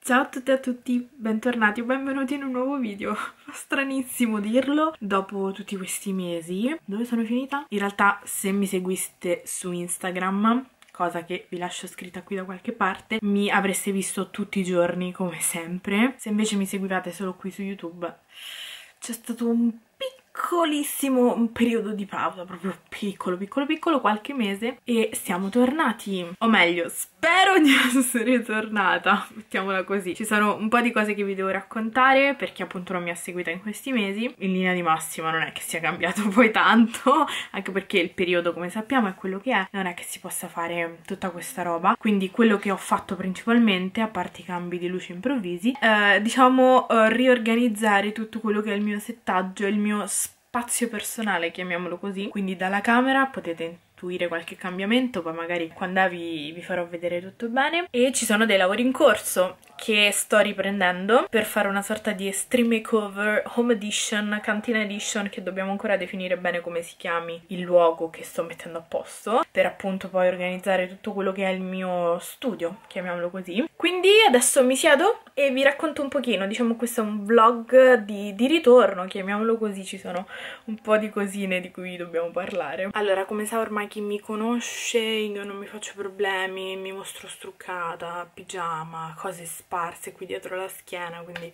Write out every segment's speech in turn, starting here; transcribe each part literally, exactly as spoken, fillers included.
Ciao a tutte e a tutti, bentornati o benvenuti in un nuovo video. Fa stranissimo dirlo dopo tutti questi mesi. Dove sono finita? In realtà, se mi seguiste su Instagram, cosa che vi lascio scritta qui da qualche parte, mi avreste visto tutti i giorni come sempre. Se invece mi seguivate solo qui su YouTube, c'è stato un piccolissimo un periodo di pausa, proprio piccolo piccolo piccolo, qualche mese, e siamo tornati, o meglio spero di essere tornata, mettiamola così. Ci sono un po' di cose che vi devo raccontare perché appunto non mi ha seguita in questi mesi. In linea di massima non è che sia cambiato poi tanto, anche perché il periodo, come sappiamo, è quello che è, non è che si possa fare tutta questa roba. Quindi quello che ho fatto principalmente, a parte i cambi di luce improvvisi, eh, diciamo eh, riorganizzare tutto quello che è il mio settaggio, il mio spazio personale, chiamiamolo così. Quindi dalla camera potete intuire qualche cambiamento, poi magari quando vi, vi farò vedere tutto bene. E ci sono dei lavori in corso che sto riprendendo per fare una sorta di Extreme Makeover Home Edition, Cantina Edition, che dobbiamo ancora definire bene come si chiami il luogo che sto mettendo a posto, per appunto poi organizzare tutto quello che è il mio studio, chiamiamolo così. Quindi adesso mi siedo e vi racconto un pochino, diciamo questo è un vlog di, di ritorno, chiamiamolo così. Ci sono un po' di cosine di cui dobbiamo parlare. Allora, come sa ormai chi mi conosce, io non mi faccio problemi, mi mostro struccata, pigiama, cose sparse qui dietro la schiena, quindi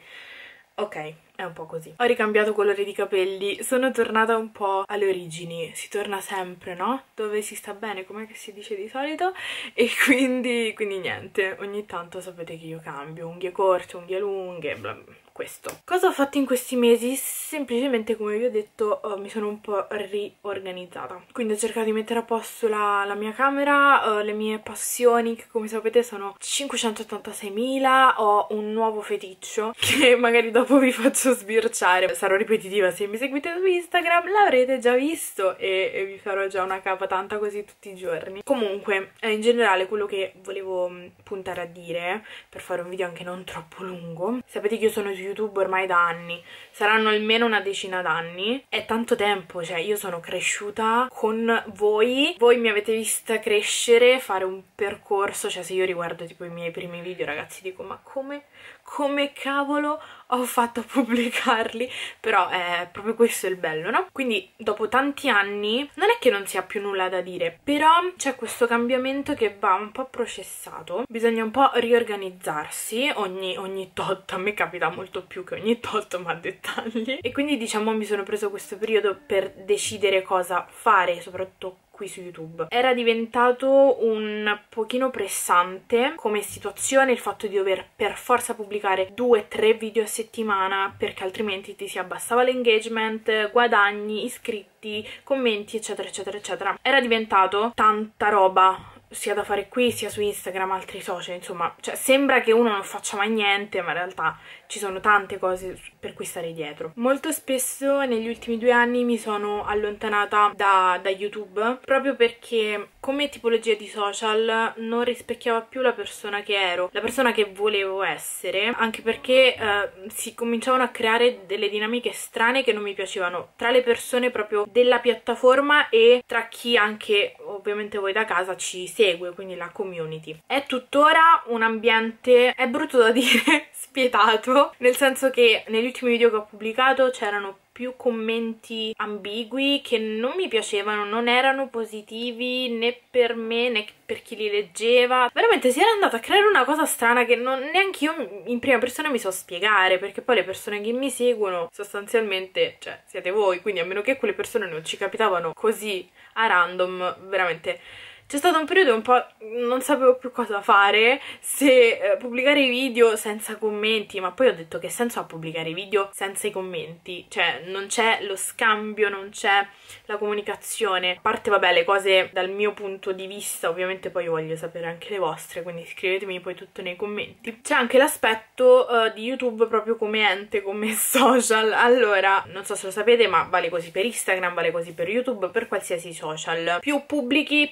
ok, è un po' così. Ho ricambiato colore di capelli, sono tornata un po' alle origini, si torna sempre, no? Dove si sta bene, com'è che si dice di solito? E quindi, quindi niente, ogni tanto sapete che io cambio, unghie corte, unghie lunghe, bla bla. Questo. Cosa ho fatto in questi mesi? Semplicemente, come vi ho detto, uh, mi sono un po' riorganizzata. Quindi ho cercato di mettere a posto la, la mia camera, uh, le mie passioni, che come sapete sono cinquecentottantaseimila. Ho un nuovo feticcio che magari dopo vi faccio sbirciare. Sarò ripetitiva, se mi seguite su Instagram l'avrete già visto e, e vi farò già una capa tanta così tutti i giorni. Comunque, eh, in generale quello che volevo mh, puntare a dire, per fare un video anche non troppo lungo, sapete che io sono su YouTube ormai da anni, saranno almeno una decina d'anni, è tanto tempo, cioè io sono cresciuta con voi, voi mi avete vista crescere, fare un percorso, cioè se io riguardo tipo i miei primi video, ragazzi, dico ma come, come cavolo ho fatto a pubblicarli? Però è proprio questo il bello, no? Quindi dopo tanti anni non è che non si ha più nulla da dire, però c'è questo cambiamento che va un po' processato, bisogna un po' riorganizzarsi ogni, ogni tot, a me capita molto più che ogni tot, ma a dettagli, e quindi diciamo mi sono preso questo periodo per decidere cosa fare, soprattutto qui su YouTube. Era diventato un pochino pressante come situazione il fatto di dover per forza pubblicare due tre video a settimana, perché altrimenti ti si abbassava l'engagement, guadagni, iscritti, commenti, eccetera eccetera eccetera. Era diventato tanta roba, sia da fare qui sia su Instagram, altri social, insomma, cioè sembra che uno non faccia mai niente, ma in realtà ci sono tante cose per cui stare dietro. Molto spesso negli ultimi due anni mi sono allontanata da, da YouTube proprio perché come tipologia di social non rispecchiava più la persona che ero, la persona che volevo essere, anche perché eh, si cominciavano a creare delle dinamiche strane che non mi piacevano tra le persone proprio della piattaforma e tra chi anche ovviamente voi da casa ci segue, quindi la community. È tuttora un ambiente, è brutto da dire, spietato, nel senso che negli ultimi video che ho pubblicato c'erano più commenti ambigui che non mi piacevano, non erano positivi né per me né per chi li leggeva. Veramente si era andata a creare una cosa strana che non, neanche io in prima persona mi so spiegare, perché poi le persone che mi seguono sostanzialmente, cioè, siete voi, quindi a meno che quelle persone non ci capitavano così a random, veramente c'è stato un periodo un po', non sapevo più cosa fare, se eh, pubblicare i video senza commenti, ma poi ho detto che senso ha pubblicare i video senza i commenti, cioè non c'è lo scambio, non c'è la comunicazione, a parte vabbè le cose dal mio punto di vista, ovviamente poi io voglio sapere anche le vostre, quindi scrivetemi poi tutto nei commenti. C'è anche l'aspetto uh, di YouTube proprio come ente, come social. Allora, non so se lo sapete, ma vale così per Instagram, vale così per YouTube, per qualsiasi social. Più pubblichi, più vieni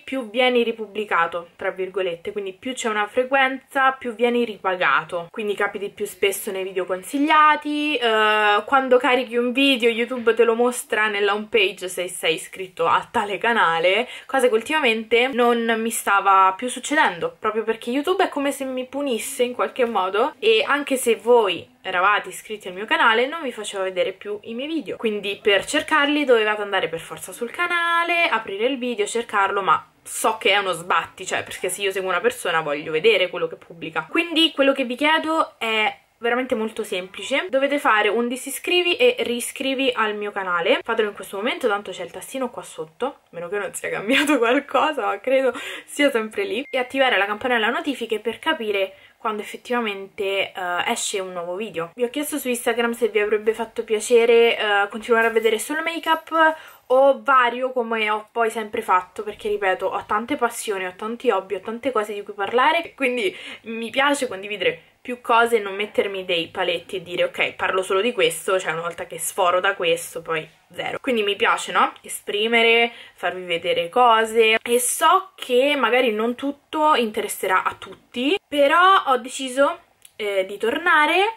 vieni ripubblicato, tra virgolette, quindi più c'è una frequenza più vieni ripagato, quindi capiti più spesso nei video consigliati, eh, quando carichi un video YouTube te lo mostra nella home page se sei iscritto a tale canale, cosa che ultimamente non mi stava più succedendo, proprio perché YouTube è come se mi punisse in qualche modo, e anche se voi eravate iscritti al mio canale non vi faceva vedere più i miei video, quindi per cercarli dovevate andare per forza sul canale, aprire il video, cercarlo, ma so che è uno sbatti, cioè perché se io seguo una persona voglio vedere quello che pubblica. Quindi quello che vi chiedo è veramente molto semplice, dovete fare un disiscrivi e riscrivi al mio canale, fatelo in questo momento, tanto c'è il tastino qua sotto, a meno che non sia cambiato qualcosa, ma credo sia sempre lì, e attivare la campanella notifiche per capire quando effettivamente uh, esce un nuovo video. Vi ho chiesto su Instagram se vi avrebbe fatto piacere uh, continuare a vedere solo make-up o vario come ho poi sempre fatto, perché ripeto, ho tante passioni, ho tanti hobby, ho tante cose di cui parlare, quindi mi piace condividere più cose e non mettermi dei paletti e dire ok, parlo solo di questo, cioè una volta che sforo da questo poi zero. Quindi mi piace, no? Esprimere, farvi vedere cose, e so che magari non tutto interesserà a tutti, però ho deciso eh, di tornare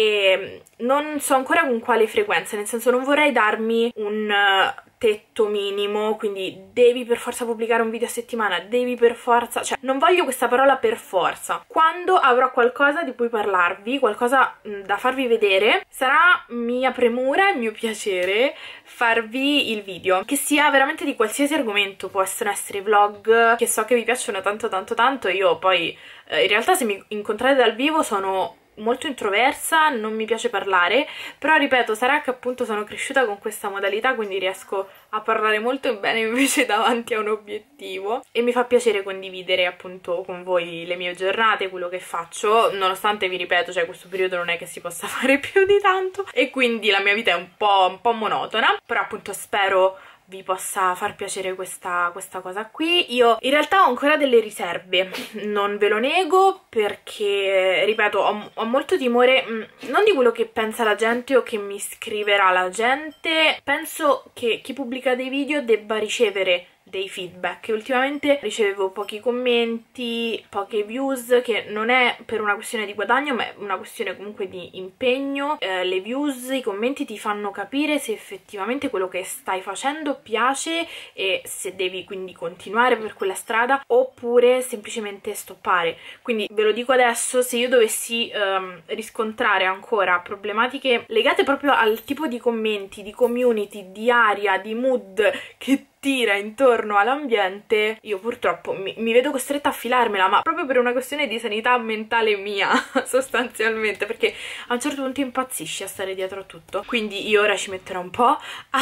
e non so ancora con quale frequenza, nel senso non vorrei darmi un uh, tetto minimo, quindi devi per forza pubblicare un video a settimana, devi per forza, cioè non voglio questa parola per forza. Quando avrò qualcosa di cui parlarvi, qualcosa mh, da farvi vedere, sarà mia premura e mio piacere farvi il video, che sia veramente di qualsiasi argomento, possono essere vlog che so che vi piacciono tanto tanto tanto. Io poi eh, in realtà se mi incontrate dal vivo sono molto introversa, non mi piace parlare, però ripeto, sarà che appunto sono cresciuta con questa modalità, quindi riesco a parlare molto bene invece davanti a un obiettivo, e mi fa piacere condividere appunto con voi le mie giornate, quello che faccio, nonostante vi ripeto, cioè questo periodo non è che si possa fare più di tanto e quindi la mia vita è un po', un po' monotona, però appunto spero vi possa far piacere questa, questa cosa qui. Io in realtà ho ancora delle riserve, non ve lo nego, perché ripeto ho, ho molto timore mh, non di quello che pensa la gente o che mi scriverà la gente. Penso che chi pubblica dei video debba ricevere dei feedback, e ultimamente ricevevo pochi commenti, poche views, che non è per una questione di guadagno ma è una questione comunque di impegno. Eh, le views, i commenti ti fanno capire se effettivamente quello che stai facendo piace e se devi quindi continuare per quella strada oppure semplicemente stoppare. Quindi ve lo dico adesso, se io dovessi ehm, riscontrare ancora problematiche legate proprio al tipo di commenti, di community, di aria, di mood che tira intorno all'ambiente, io purtroppo mi, mi vedo costretta a filarmela, ma proprio per una questione di sanità mentale mia sostanzialmente, perché a un certo punto impazzisci a stare dietro a tutto. Quindi io ora ci metterò un po'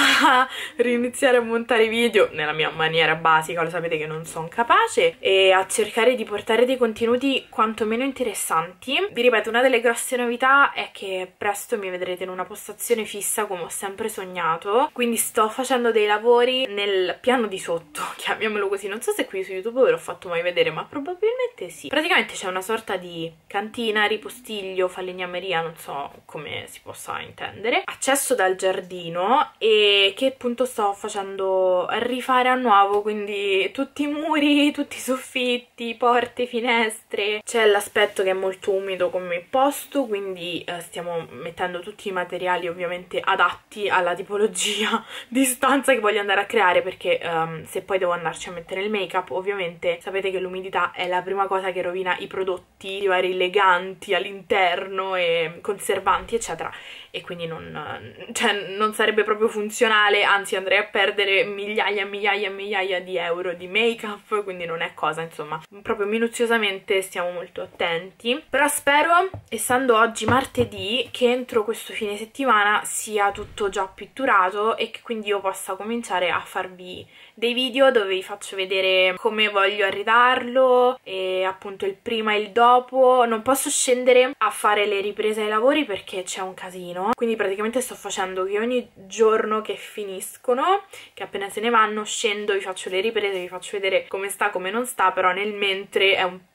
a riniziare a montare video nella mia maniera basica, lo sapete che non sono capace, e a cercare di portare dei contenuti quantomeno interessanti. Vi ripeto, una delle grosse novità è che presto mi vedrete in una postazione fissa come ho sempre sognato, quindi sto facendo dei lavori nel piano di sotto, chiamiamolo così. Non so se qui su YouTube ve l'ho fatto mai vedere, ma probabilmente sì. Praticamente c'è una sorta di cantina, ripostiglio, falegnameria, non so come si possa intendere, accesso dal giardino, e che appunto sto facendo rifare a nuovo, quindi tutti i muri, tutti i soffitti, porte, finestre. C'è l'aspetto che è molto umido come posto, quindi eh, stiamo mettendo tutti i materiali ovviamente adatti alla tipologia di stanza che voglio andare a creare, perché um, se poi devo andarci a mettere il make up, ovviamente sapete che l'umidità è la prima cosa che rovina i prodotti, i vari leganti all'interno e conservanti eccetera, e quindi non, cioè, non sarebbe proprio funzionale, anzi andrei a perdere migliaia e migliaia e migliaia di euro di make up, quindi non è cosa, insomma, proprio minuziosamente stiamo molto attenti. Però spero, essendo oggi martedì, che entro questo fine settimana sia tutto già pitturato e che quindi io possa cominciare a farvi dei video dove vi faccio vedere come voglio arredarlo e appunto il prima e il dopo. Non posso scendere a fare le riprese ai lavori perché c'è un casino, quindi praticamente sto facendo che ogni giorno che finiscono, che appena se ne vanno, scendo, vi faccio le riprese, vi faccio vedere come sta, come non sta, però nel mentre è un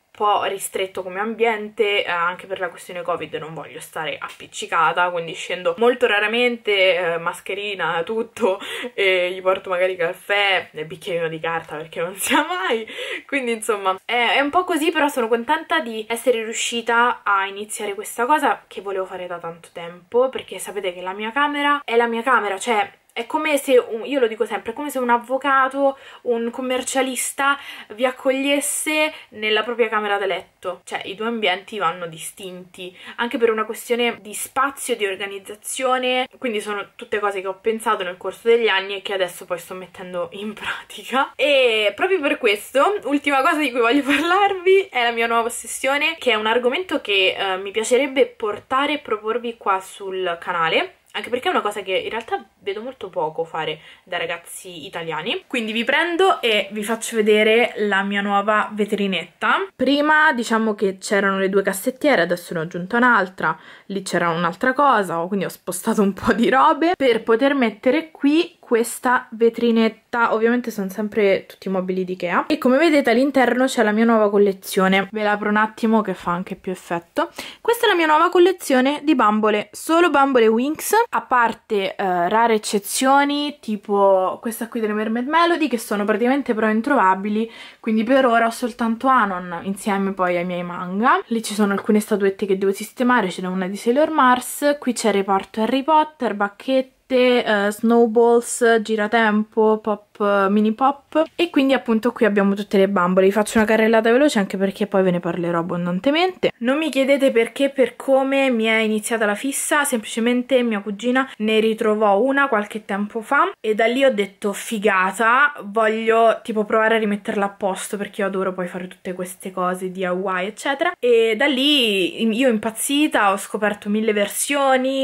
po' ristretto come ambiente, eh, anche per la questione Covid non voglio stare appiccicata, quindi scendo molto raramente, eh, mascherina, tutto, e gli porto magari caffè nel bicchierino di carta perché non sia mai, quindi insomma è, è un po' così, però sono contenta di essere riuscita a iniziare questa cosa che volevo fare da tanto tempo, perché sapete che la mia camera è la mia camera, cioè è come se, un, io lo dico sempre, è come se un avvocato, un commercialista vi accogliesse nella propria camera da letto. Cioè i due ambienti vanno distinti, anche per una questione di spazio, di organizzazione, quindi sono tutte cose che ho pensato nel corso degli anni e che adesso poi sto mettendo in pratica. E proprio per questo, ultima cosa di cui voglio parlarvi è la mia nuova ossessione, che è un argomento che eh, mi piacerebbe portare e proporvi qua sul canale, anche perché è una cosa che in realtà vedo molto poco fare da ragazzi italiani. Quindi vi prendo e vi faccio vedere la mia nuova vetrinetta. Prima diciamo che c'erano le due cassettiere, adesso ne ho aggiunta un'altra, lì c'era un'altra cosa, quindi ho spostato un po' di robe per poter mettere qui questa vetrinetta. Ovviamente sono sempre tutti i mobili di Ikea e come vedete all'interno c'è la mia nuova collezione. Ve la apro un attimo che fa anche più effetto. Questa è la mia nuova collezione di bambole, solo bambole Winx, a parte eh, rare eccezioni tipo questa qui delle Mermaid Melody, che sono praticamente però introvabili, quindi per ora ho soltanto Anon insieme poi ai miei manga. Lì ci sono alcune statuette che devo sistemare, ce n'è una di Sailor Mars, qui c'è il reparto Harry Potter, bacchette, Uh, Snowballs, Giratempo, Pop, uh, Mini Pop, e quindi appunto qui abbiamo tutte le bambole. Vi faccio una carrellata veloce anche perché poi ve ne parlerò abbondantemente. Non mi chiedete perché, per come mi è iniziata la fissa, semplicemente mia cugina ne ritrovò una qualche tempo fa e da lì ho detto figata, voglio tipo provare a rimetterla a posto perché io adoro poi fare tutte queste cose D I Y eccetera, e da lì io impazzita, ho scoperto mille versioni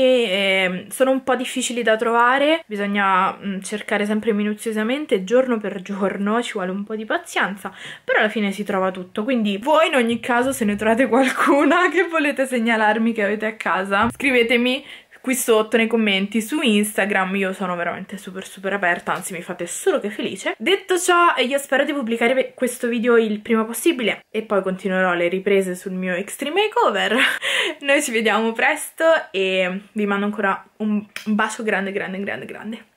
e sono un po' difficili da trovare, bisogna mh, cercare sempre minuziosamente, giorno per giorno, ci vuole un po' di pazienza, però alla fine si trova tutto. Quindi voi in ogni caso, se ne trovate qualcuna che volete segnalarmi che avete a casa, scrivetemi qui sotto nei commenti su Instagram, io sono veramente super super aperta, anzi mi fate solo che felice. Detto ciò, io spero di pubblicare questo video il prima possibile e poi continuerò le riprese sul mio Extreme Makeover. Noi ci vediamo presto e vi mando ancora un bacio grande grande grande grande.